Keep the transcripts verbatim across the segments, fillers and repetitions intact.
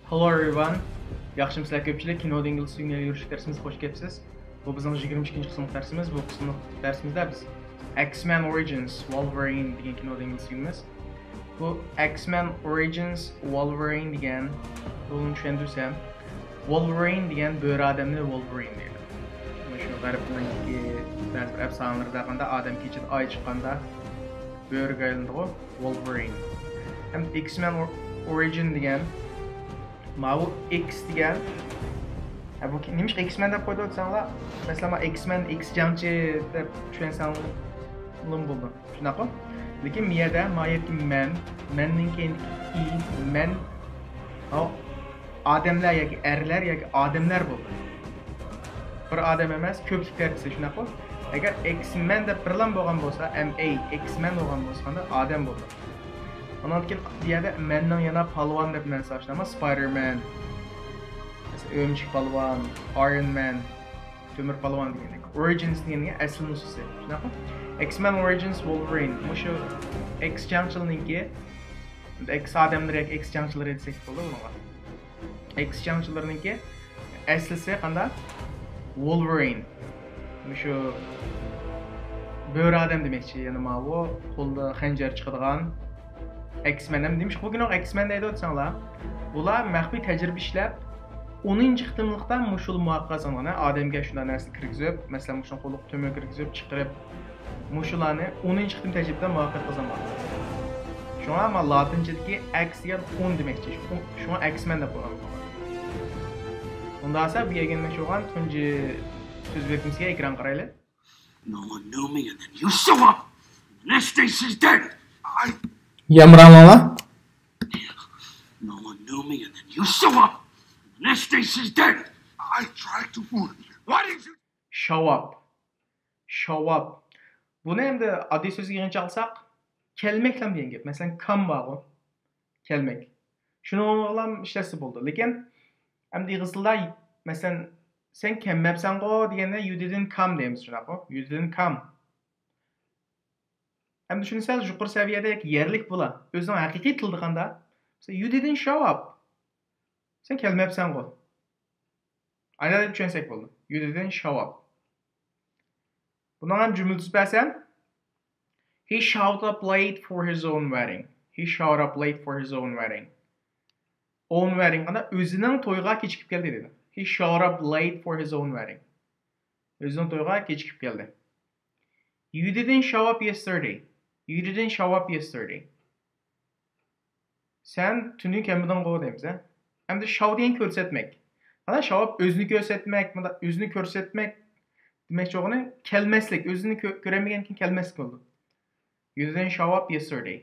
Hello everyone. Yaxshi sizlar ko'pchilik kinoda ingliz tilini yurish darsimizga xush kelibsiz. Bu bizning yigirma ikkinchi qism darsimiz. Bu qism darsimizda biz X-Men Origins Wolverine degan kinoda ingliz tilimiz. Bu X-Men Origins Wolverine degan bunu tushuntirsam, Wolverine degan bo'ri odamni Wolverine deydi. Mana shu g'arbdagi ba'zi afsonalarda qanda odam kechida oy chiqqanda bo'riga aylandi Wolverine. Ham X-Men Origin degan Mavu X degan. Ha bu nima X-Men deb qo'ydi o'tsanglar, masalan X-Men X jangchi deb tushunsangiz bo'ldi. Shunaqa. Lekin miyada mayetki men, menning keyin i, men o odamlar yoki erlar yoki odamlar bo'ldi. Bir odam emas, ko'pliklar desa shunaqa. Agar X-Men deb birlam bo'lgan bo'lsa, M A X-Men bo'lgan bo'lsa, odam bo'ldi. Ondan keyin diyada menning yana palvon deb men sashnama Spider-Man, Örümcek palvon, Iron Man, Temir palvon deganlik. Origins deganiga asl nusxasi. Shunaqa? X-Men Origins Wolverine. Mushu X jangchilarningki X odamlar yoki X jangchilar desak bo'ladi bunga. X jangchilarningki aslisi qanday? Wolverine. Mushu bo'ri odam demakchi, yana ma bu qo'lda xanjar chiqadigan X-Men ham demiş. Bugün o X-Men deydi o'tsanglar. Ular maxfiy tajriba ishlab o'ninchi qitimliqdan mushul muvaffaq bo'lgan odamga shunday narsa kirgizib, masalan, mushul qo'lga to'mir kirgizib, chiqarib mushullarni o'ninchi qitim tajribadan muvaffaq qilgan. Shunga ham latinchadagi X degan o'n demakchi. Shunga X-Men deb qo'ygan. Unda esa bu yerga nima sho'g'an tunji so'z berkimizga ekran qaraylik. No one knew me and then you show up. Next day she's dead. I Yamramama? No one knew me and then you show up. Next day she's dead. I tried to warn you. Why didn't you show up? Show up. Buni endi oddiy so'zga yig'incha qilsak, kelmaklam degan gap. Masalan, come bor. Kelmak. Shuni o'g'lam ishlasi bo'ldi. Lekin endi yig'izlar masalan, sen kelmabsan-ku deganda you didn't come deymiz shunaqa. You didn't come. Hem düşünseniz yuqori saviyada yerlik bo'la. O'zining haqiqiy tilida qanda? You didn't show up. Sen kelmabsan-ku. Aynan deb tushunsak bo'ldi. You didn't show up. Bundan ham jumla tuzsam, he showed up late for his own wedding. He showed up late for his own wedding. Own wedding qanda o'zining to'yga kechikib keldi dedi. He showed up late for his own wedding. O'zining to'yga kechikib keldi. You didn't show up yesterday. You didn't show up yesterday. Sen tuni kelmedin qo'y deymiz, ha? Hamda show degan ko'rsatmak. Mana show up o'zini ko'rsatmak, bunda o'zini ko'rsatmak demak cho'g'ini kelmaslik, o'zini ko'ramagan keyin kelmaslik bo'ldi. You didn't show up yesterday.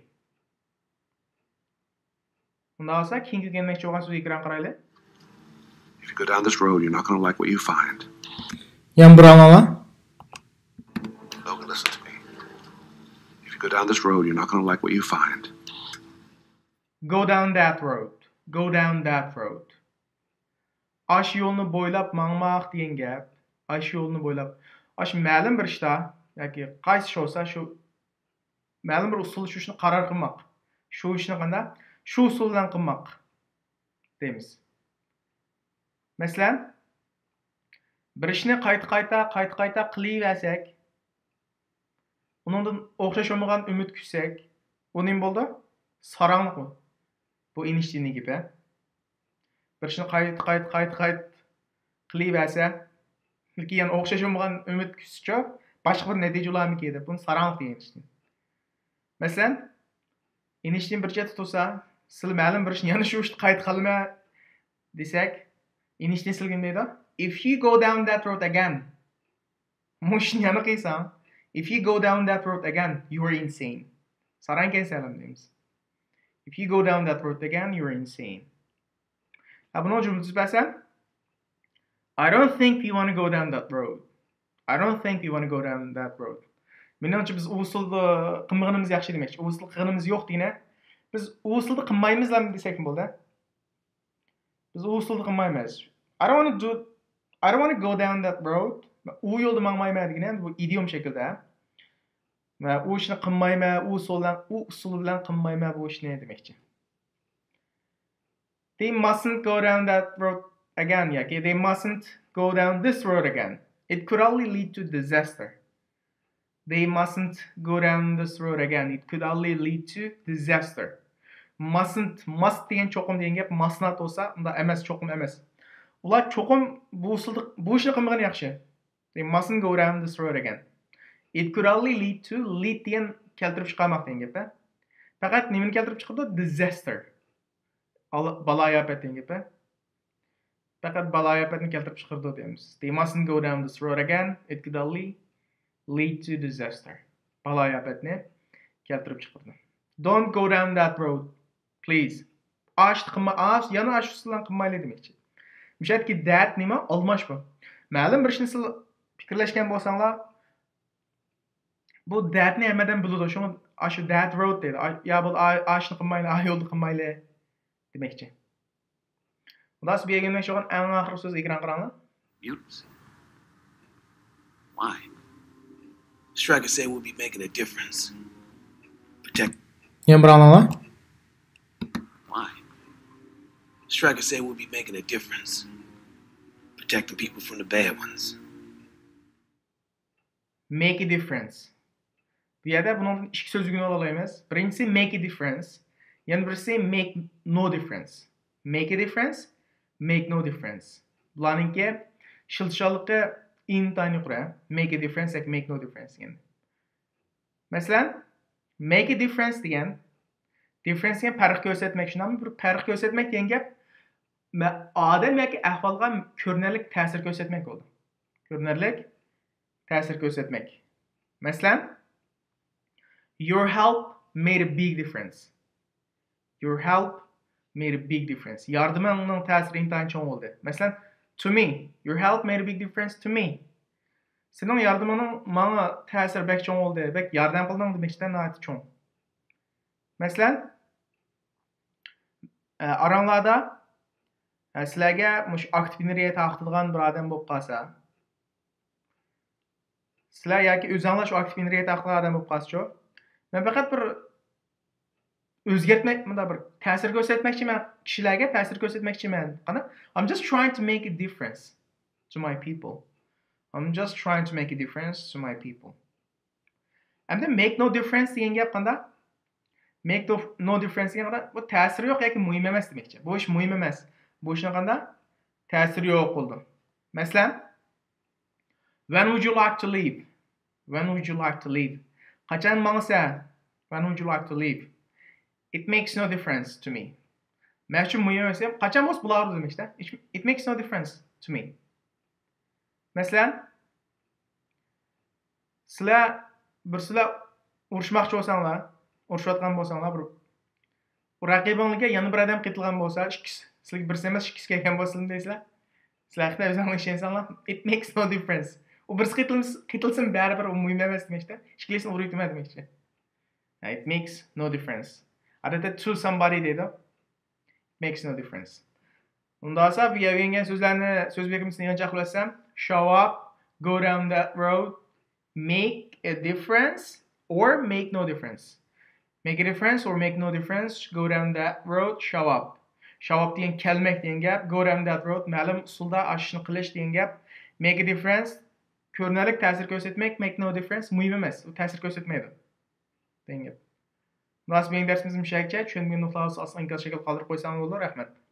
Bunda olsa keyingi kelmak cho'g'ini so'z ekran qaraylik. If you go down this road, you're not going to like what you find. Yamramama? Logan, listen to me. If you go down this road, you're not going to like what you find. Go down that road. Go down that road. Aş yo'lni bo'ylab mangmaq degan gap. Aş yo'lni bo'ylab. Aş ma'lum bir ishda yoki qaysi ish bo'lsa shu ma'lum bir usul shu ishni qaror qilmoq. Shu ishni qanday? Shu usul bilan qilmoq deymiz. Masalan, bir ishni qayta-qayta, qayta-qayta qilaversak, uningdan o'xshash olmagan umid kutsak, u nima bo'ldi? Saranglik. Bu Einsteinning gapi. Bir ishni qayta qayta qayta qayta qilaversa, lekin o'xshash olmagan umid kutsa, boshqa bir natija olarmi deydi. Buni saranglik degan Einstein. Masalan, Einstein bir joyda tursa, siz ma'lum bir ishni yana shu ishni qayta qilma desak, Einstein sizga nima deydi? If you go down that road again, mushni yana qilsan, if you go down that road again, you are insane. Sarang kelsalam deymiz. If you go down that road again, you are insane. Ha buni jumla tuzsam, I don't think we want to go down that road. I don't think we want to go down that road. Menimcha biz u usulni qilmaganimiz yaxshi demakchi. U usulni qilganimiz yo'q deyna. Biz u usulni qilmaymizmi desak bo'ldi. Biz u usulni qilmaymiz. I don't want to do I don't want to go down that road. U yo'lda mangmayman degan bu idiom shaklda. Va u ishni qilmayman, u usuldan, u usul bilan qilmayman bu ishni demakchi. They mustn't go down that road again. yoki they mustn't go down this road again. It could only lead to disaster. They mustn't go down this road again. It could only lead to disaster. Mustn't, must degan cho'qim degan gap must not bo'lsa, unda emas, cho'qim emas. Ular cho'qim bu usulda bu ishni qilmagan yaxshi. They mustn't go down this road again. It could only lead to, lead degan keltirib chiqarmoq degan gap. Faqat nimani keltirib chiqardi? Disaster. Baloyofat degan gap. Faqat baloyofatni keltirib chiqardi deymiz. They mustn't go down this road again. It could only lead to disaster. Baloyofatni keltirib chiqardi. Don't go down that road. Please. Ash qilma, ash, yana ash ustidan qilmayli demoqchi. Mishatki that nima? Olmash bu. Ma'lum bir ishni siz fikrlashgan bo'lsanglar, bu thatni hammadan biladi. Shuni ash that road deydi. Ya bu ashni qilmayli, a yo'lni qilmayli demoqchi. Undan siz bergan sho'g'an eng oxirgi so'z ekran qaranglar. Mutants. Why? Stryker said we'll be making a difference. Protect. Yan bir ananglar. Why? Stryker said we'll be making a difference. Protecting people from the bad ones. Make a difference. Bu yerda bunun ikki so'zligini ola olamiz. Birinchisi make a difference. Yana birisi make no difference. Make a difference, make no difference. Bularninki shiltishonligi intayin yuqori. Make a difference, like make no difference degan. Masalan, make a difference degan difference degan farq ko'rsatmak, shunami bir farq ko'rsatmak degan gap odam yoki ahvolga ko'rinarli ta'sir ko'rsatmak bo'ldi. Ko'rinarli ta'sir ko'rsatmak. Masalan, your help made a big difference. Your help made a big difference. Yardımının ta'siri intayin cho'ng bo'ldi. Masalan, to me, your help made a big difference to me. Sening yardımının menga ta'siri bek cho'ng bo'ldi. Bek yordam qilding demakdan nihoyat cho'ng. Masalan, aranglarda sizlarga mush aktiv energiya taqtilgan bir odam bo'lib qolsa, sizlar yoki o'zinglar shu aktiv energiya taqtilgan odam bo'lib qolsa-chu, men faqat bir o'zgartmak, bunda bir ta'sir ko'rsatmoqchiman, kishilarga ta'sir ko'rsatmoqchiman. Qani? I'm just trying to make a difference to my people. I'm just trying to make a difference to my people. And then make no difference degan gap qanday? Make no difference degan qanday? Bu ta'sir yo'q yoki muhim emas demoqchi. Bu ish muhim emas. Bu ishni qanday? Ta'sir yo'q bo'ldi. Masalan, when would you like to leave? When would you like to leave? Qachon mangsa? When would you like to leave? It makes no difference to me. Men uchun muhim emas, qachon bo'lsa bo'lardi demoqchi. It makes no difference to me. Masalan, sizlar bir sizlar urushmoqchi bo'lsanglar, urushayotgan bo'lsanglar, bir raqibingizga yana bir odam qitilgan bo'lsa, ikkisi, sizlarga birisi emas, ikkisi kelgan bo'lsin deysizlar. Sizlar haqida o'zingizlar ishonsanglar, it makes no difference. U birisi qitilsin baribir u muhim emas demoqchi. Ikkilisini uraytma demoqchi. It makes no difference. Adatda to somebody deydi. Makes no difference. Undan sonra bu yerga so'zlarni so'z bergimni yana chaqlasam, show up, go down that road, make a difference or make no difference. Make a difference or make no difference, go down that road, show up. Show up degan kelmak degan gap, go down that road ma'lum usulda ashni qilish degan gap. Make a difference, ko'rinarli ta'sir ko'rsatmak, make no difference, muhim emas, u ta'sir ko'rsatmaydi. Degan gap. Nasib benim dersimiz müşahitçe, çünkü nuqtalar aslan inkas şekil qoldirib qo'ysam bo'ladi, rahmat.